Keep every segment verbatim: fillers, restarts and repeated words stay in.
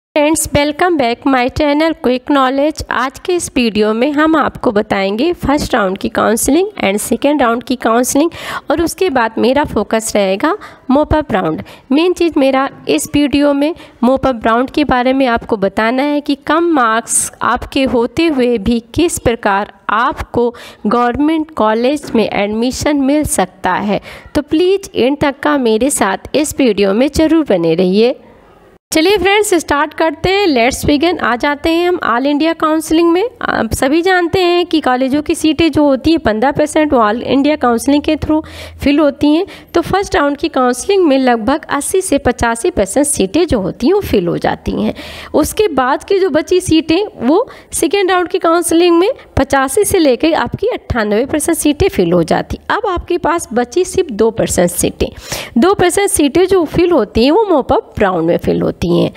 Friends, welcome back my channel quick knowledge. आज के इस वीडियो में हम आपको बताएंगे फर्स्ट राउंड की काउंसलिंग एंड सेकेंड राउंड की काउंसलिंग, और उसके बाद मेरा फोकस रहेगा मोप अप राउंड। मेन चीज़ मेरा इस वीडियो में मोप अप राउंड के बारे में आपको बताना है कि कम मार्क्स आपके होते हुए भी किस प्रकार आपको गवर्नमेंट कॉलेज में एडमिशन मिल सकता है। तो प्लीज़ एंड तक का मेरे साथ इस वीडियो में ज़रूर बने रहिए। चलिए फ्रेंड्स, स्टार्ट करते हैं। Let's begin. आ जाते हैं हम ऑल इंडिया काउंसलिंग में। आप सभी जानते हैं कि कॉलेजों की सीटें जो होती हैं पंद्रह परसेंट वो ऑल इंडिया काउंसलिंग के थ्रू फिल होती हैं। तो फर्स्ट राउंड की काउंसलिंग में लगभग अस्सी से पचासी परसेंट सीटें जो होती हैं वो फिल हो जाती हैं। उसके बाद की जो बची सीटें वो सेकेंड राउंड की काउंसलिंग में पचासी से लेकर आपकी अट्ठानवे परसेंट सीटें फिल हो जाती। अब आपके पास बची सिर्फ दो परसेंट सीटें। दो परसेंट सीटें जो फिल होती हैं वो मोप अप राउंड में फिल होती हैं।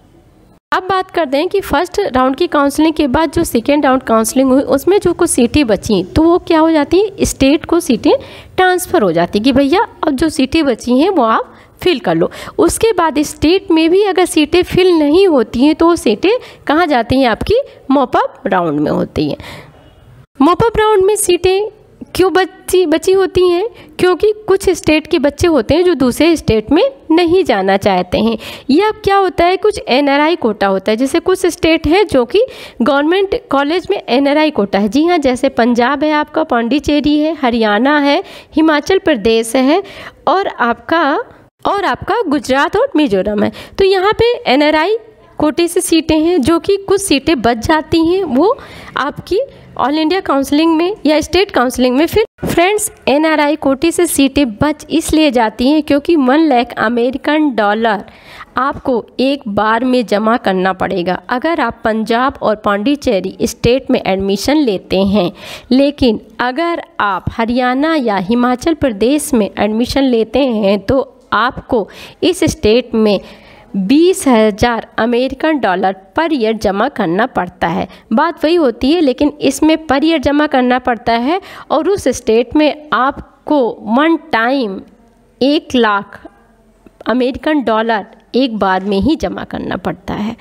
अब बात करते हैं कि फर्स्ट राउंड की काउंसलिंग के बाद जो सेकेंड राउंड काउंसलिंग हुई उसमें जो कुछ सीटें बची तो वो क्या हो जाती है, स्टेट को सीटें ट्रांसफ़र हो जाती कि भैया अब जो सीटें बची हैं वो आप फिल कर लो। उसके बाद स्टेट में भी अगर सीटें फिल नहीं होती हैं तो वो सीटें कहाँ जाती हैं, आपकी मोप अप राउंड में होती हैं। मोप अप राउंड में सीटें क्यों बची बची होती हैं? क्योंकि कुछ स्टेट के बच्चे होते हैं जो दूसरे स्टेट में नहीं जाना चाहते हैं, या क्या होता है कुछ एन आर आई कोटा होता है। जैसे कुछ स्टेट है जो कि गवर्नमेंट कॉलेज में एन आर आई कोटा है। जी हाँ, जैसे पंजाब है, आपका पौंडीचेरी है, हरियाणा है, हिमाचल प्रदेश है, और आपका और आपका गुजरात और मिजोरम है। तो यहाँ पे एन आर आई कोटे से सीटें हैं जो कि कुछ सीटें बच जाती हैं, वो आपकी ऑल इंडिया काउंसलिंग में या स्टेट काउंसलिंग में फिर फ्रेंड्स एन आर आई कोटे से सीटें बच इसलिए जाती हैं क्योंकि वन लाख अमेरिकन डॉलर आपको एक बार में जमा करना पड़ेगा अगर आप पंजाब और पौंडीचेरी स्टेट में एडमिशन लेते हैं। लेकिन अगर आप हरियाणा या हिमाचल प्रदेश में एडमिशन लेते हैं तो आपको इस स्टेट में बीस हज़ार अमेरिकन डॉलर पर ईयर जमा करना पड़ता है। बात वही होती है, लेकिन इसमें पर ईयर जमा करना पड़ता है और उस स्टेट में आपको वन टाइम एक लाख अमेरिकन डॉलर एक बार में ही जमा करना पड़ता है।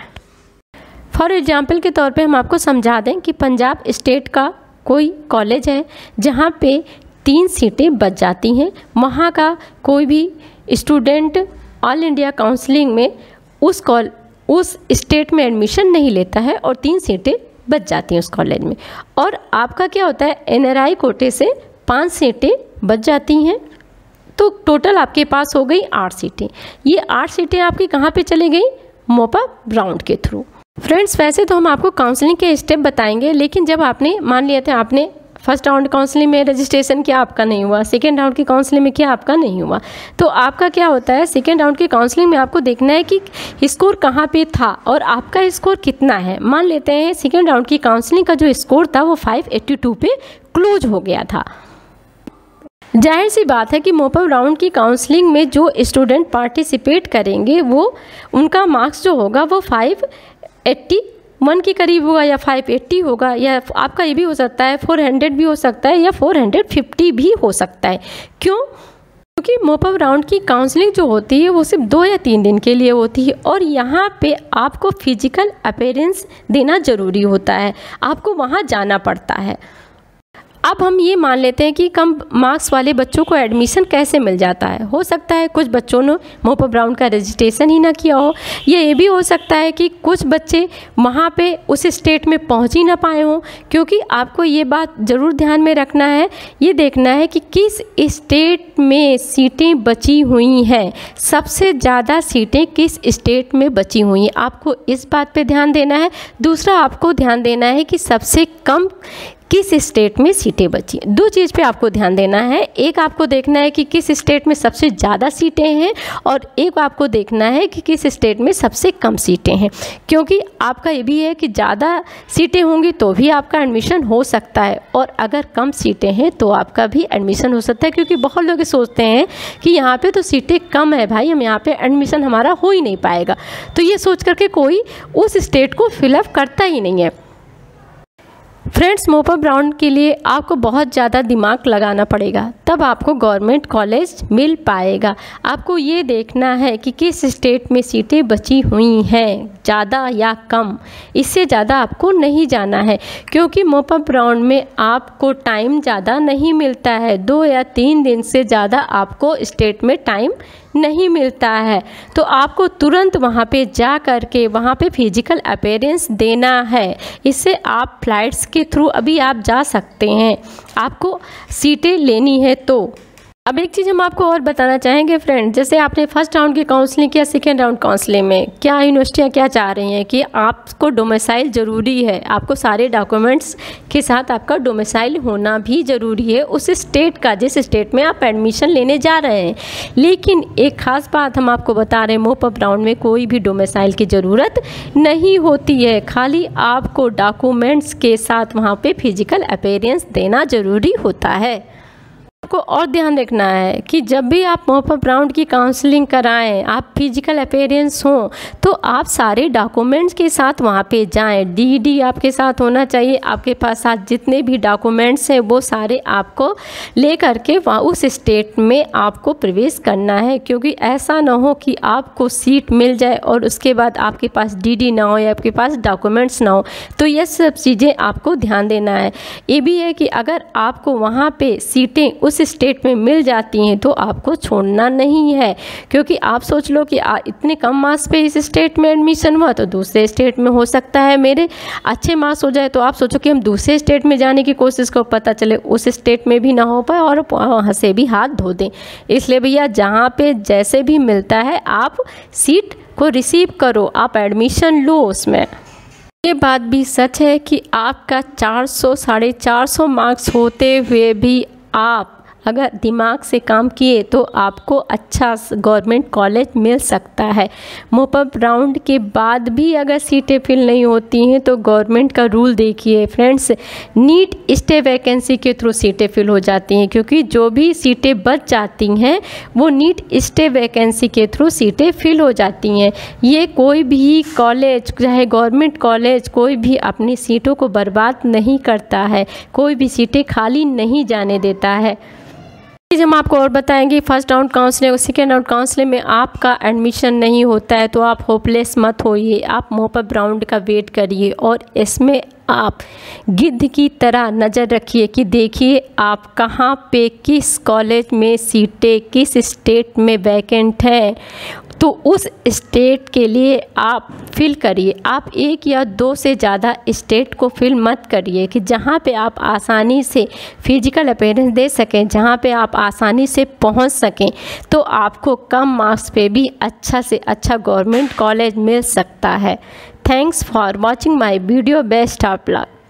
फॉर एग्जांपल के तौर पे हम आपको समझा दें कि पंजाब स्टेट का कोई कॉलेज है जहाँ पे तीन सीटें बच जाती हैं। वहाँ का कोई भी स्टूडेंट ऑल इंडिया काउंसलिंग में उस कॉल उस स्टेट में एडमिशन नहीं लेता है और तीन सीटें बच जाती हैं उस कॉलेज में। और आपका क्या होता है, एन आर आई कोटे से पांच सीटें बच जाती हैं, तो टोटल आपके पास हो गई आठ सीटें। ये आठ सीटें आपकी कहाँ पे चली गई, मोप अप राउंड के थ्रू। फ्रेंड्स, वैसे तो हम आपको काउंसलिंग के स्टेप बताएंगे, लेकिन जब आपने मान लिया था आपने फर्स्ट राउंड काउंसलिंग में रजिस्ट्रेशन किया, आपका नहीं हुआ, सेकेंड राउंड की काउंसलिंग में किया, आपका नहीं हुआ, तो आपका क्या होता है, सेकेंड राउंड की काउंसलिंग में आपको देखना है कि स्कोर कहाँ पे था और आपका स्कोर कितना है। मान लेते हैं सेकेंड राउंड की काउंसलिंग का जो स्कोर था वो फाइव एट्टी टू पे क्लोज हो गया था। जाहिर सी बात है कि मोप अप राउंड की काउंसलिंग में जो स्टूडेंट पार्टिसिपेट करेंगे वो उनका मार्क्स जो होगा वो फाइव एट्टी वन के करीब होगा या फाइव एट्टी होगा, या आपका ये भी हो सकता है फोर हंड्रेड भी हो सकता है या फोर फिफ्टी भी हो सकता है। क्यों? क्योंकि मोप अप राउंड की काउंसलिंग जो होती है वो सिर्फ दो या तीन दिन के लिए होती है और यहाँ पे आपको फिजिकल अपीयरेंस देना ज़रूरी होता है, आपको वहाँ जाना पड़ता है। अब हम ये मान लेते हैं कि कम मार्क्स वाले बच्चों को एडमिशन कैसे मिल जाता है। हो सकता है कुछ बच्चों ने मोप अप राउंड का रजिस्ट्रेशन ही ना किया हो, या ये भी हो सकता है कि कुछ बच्चे वहाँ पे उस स्टेट में पहुँच ही ना पाए हों। क्योंकि आपको ये बात ज़रूर ध्यान में रखना है, ये देखना है कि किस स्टेट में सीटें बची हुई हैं, सबसे ज़्यादा सीटें किस स्टेट में बची हुई हैं, आपको इस बात पर ध्यान देना है। दूसरा, आपको ध्यान देना है कि सबसे कम किस स्टेट में सीटें बची। दो चीज़ पे आपको ध्यान देना है, एक आपको देखना है कि किस स्टेट में सबसे ज़्यादा सीटें हैं और एक आपको देखना है कि किस स्टेट में सबसे कम सीटें हैं। क्योंकि आपका ये भी है कि ज़्यादा सीटें होंगी तो भी आपका एडमिशन हो सकता है और अगर कम सीटें हैं तो आपका भी एडमिशन हो सकता है। क्योंकि बहुत लोग सोचते हैं कि यहाँ पे तो सीटें कम है भाई, हम यहाँ पे एडमिशन हमारा हो ही नहीं पाएगा, तो ये सोच करके कोई उस स्टेट को फिलअप करता ही नहीं है। फ्रेंड्स, मोप अप राउंड के लिए आपको बहुत ज़्यादा दिमाग लगाना पड़ेगा, तब आपको गवर्नमेंट कॉलेज मिल पाएगा। आपको ये देखना है कि किस स्टेट में सीटें बची हुई हैं, ज़्यादा या कम, इससे ज़्यादा आपको नहीं जाना है, क्योंकि मॉप अप राउंड में आपको टाइम ज़्यादा नहीं मिलता है। दो या तीन दिन से ज़्यादा आपको स्टेट में टाइम नहीं मिलता है। तो आपको तुरंत वहाँ पे जा कर के वहाँ पे फिजिकल अपीयरेंस देना है। इससे आप फ्लाइट्स के थ्रू अभी आप जा सकते हैं, आपको सीटें लेनी है। तो अब एक चीज़ हम आपको और बताना चाहेंगे फ्रेंड, जैसे आपने फर्स्ट राउंड की काउंसलिंग किया, सेकेंड राउंड काउंसलिंग में क्या यूनिवर्सिटियाँ क्या चाह रही हैं कि आपको डोमिसाइल ज़रूरी है, आपको सारे डॉक्यूमेंट्स के साथ आपका डोमिसाइल होना भी ज़रूरी है उस स्टेट का जिस स्टेट में आप एडमिशन लेने जा रहे हैं। लेकिन एक ख़ास बात हम आपको बता रहे हैं, मॉप अप राउंड में कोई भी डोमिसाइल की ज़रूरत नहीं होती है, खाली आपको डॉक्यूमेंट्स के साथ वहाँ पर फिजिकल अपीयरेंस देना ज़रूरी होता है। आपको और ध्यान रखना है कि जब भी आप मॉप अप राउंड की काउंसलिंग कराएं, आप फिजिकल अपीयरेंस हो, तो आप सारे डॉक्यूमेंट्स के साथ वहाँ पे जाएं। डीडी आपके साथ होना चाहिए, आपके पास साथ जितने भी डॉक्यूमेंट्स हैं वो सारे आपको ले करके वहाँ उस स्टेट में आपको प्रवेश करना है, क्योंकि ऐसा ना हो कि आपको सीट मिल जाए और उसके बाद आपके पास डीडी ना हो या आपके पास डॉक्यूमेंट्स ना हो। तो ये सब चीज़ें आपको ध्यान देना है। ये भी है कि अगर आपको वहाँ पे सीटें उस स्टेट में मिल जाती हैं तो आपको छोड़ना नहीं है, क्योंकि आप सोच लो कि आ, इतने कम मार्क्स पे इस स्टेट में एडमिशन हुआ तो दूसरे स्टेट में हो सकता है मेरे अच्छे मार्क्स हो जाए, तो आप सोचो कि हम दूसरे स्टेट में जाने की कोशिश को पता चले उस स्टेट में भी ना हो पाए और वहाँ से भी हाथ धो दें। इसलिए भैया जहाँ पे जैसे भी मिलता है आप सीट को रिसीव करो, आप एडमिशन लो उसमें। ये बात भी सच है कि आपका चार सौ साढ़े चार सौ मार्क्स होते हुए भी आप अगर दिमाग से काम किए तो आपको अच्छा गवर्नमेंट कॉलेज मिल सकता है। मॉप अप राउंड के बाद भी अगर सीटें फिल नहीं होती हैं तो गवर्नमेंट का रूल देखिए फ्रेंड्स, नीट स्टे वैकेंसी के थ्रू सीटें फिल हो जाती हैं, क्योंकि जो भी सीटें बच जाती हैं वो नीट स्टे वैकेंसी के थ्रू सीटें फिल हो जाती हैं। ये कोई भी कॉलेज चाहे गवर्नमेंट कॉलेज कोई भी अपनी सीटों को बर्बाद नहीं करता है, कोई भी सीटें खाली नहीं जाने देता है। चीज़ हम आपको और बताएंगे, फर्स्ट राउंड काउंसलिंग और सेकेंड राउंड काउंसलिंग में आपका एडमिशन नहीं होता है तो आप होपलेस मत होइए, आप मॉप अप राउंड का वेट करिए और इसमें आप गिद्ध की तरह नज़र रखिए कि देखिए आप कहाँ पे किस कॉलेज में सीटें किस स्टेट में वैकेंट है, तो उस स्टेट के लिए आप फिल करिए। आप एक या दो से ज़्यादा स्टेट को फिल मत करिए कि जहाँ पे आप आसानी से फिजिकल अपीयरेंस दे सकें, जहाँ पे आप आसानी से पहुँच सकें, तो आपको कम मार्क्स पे भी अच्छा से अच्छा गवर्नमेंट कॉलेज मिल सकता है। Thanks for watching my video, best of luck.